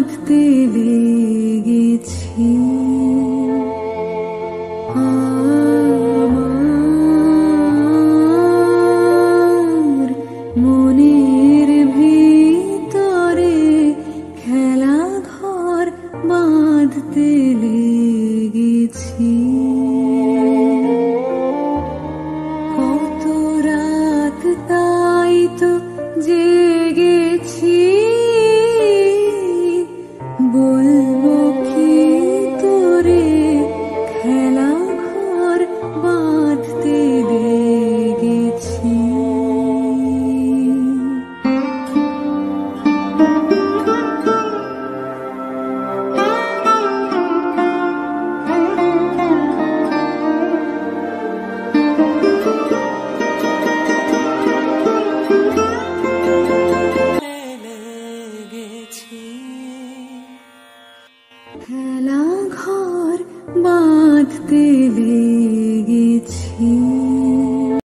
বাঁধতে লেগেছি। আমার মনের ভিতরে খেলা ঘর বাঁধতে লেগেছি। কত রাত তাই তো জেগেছি, বলবো কি তোরে খেলা ঘর বাঁধতে লেগেছি। খেলা ঘর বাঁধতে লেগেছি।